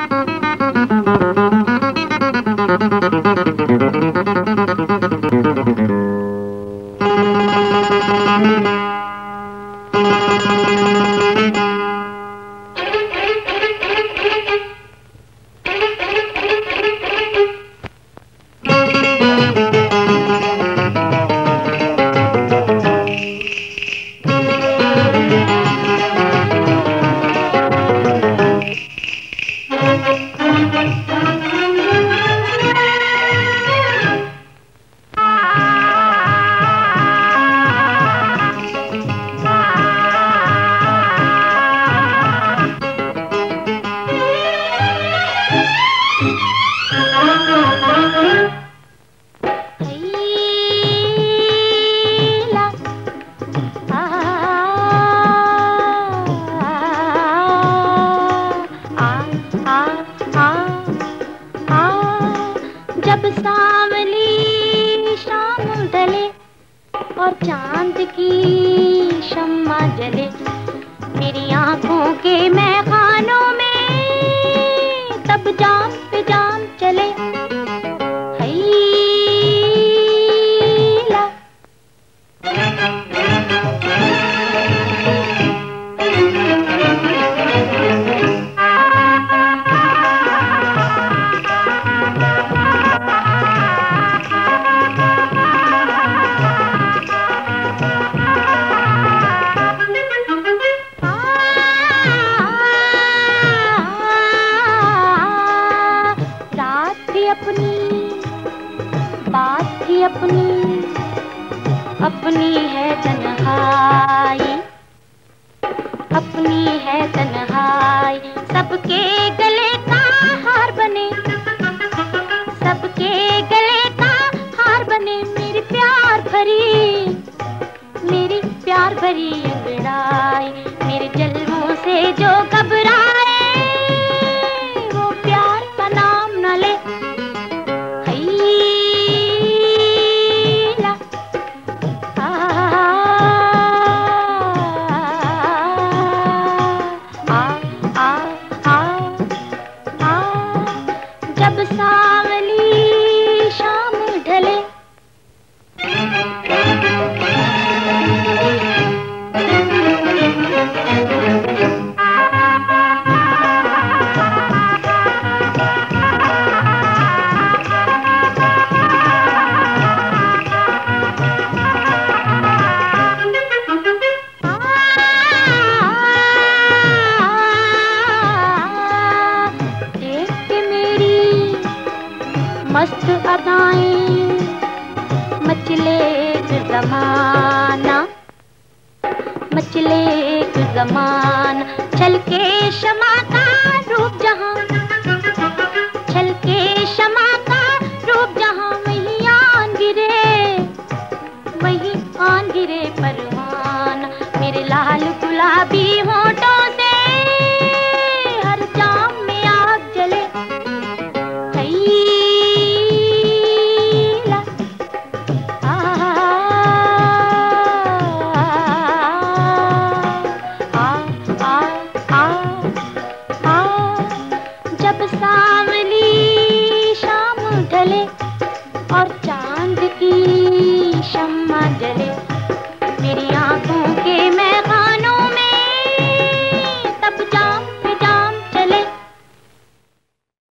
जब सांवली शाम ढले और चांद की शम्मा जले, मेरी आंखों के मैखानों में तब जाम पे जाम चले। हैला बात थी अपनी, अपनी है तन्हाई, अपनी है तन्हाई। सबके गले का हार बने, सबके गले का हार बने। मेरी प्यार भरी अंगड़ाई, मेरे जल्मों से जो घबराए वो प्यार का नाम न ले। जब सांवली शाम ढले, मस्त अदाएं मचले एक ज़माना, मचले एक ज़माना। छलके शमा का रूप जहां, छलके शमा का रूप जहां। वहीं आन गिरे परवाना, मेरे लाल गुलाबी होठों से हर जाम में आग जले। जब सांवली शाम ढले और चांद की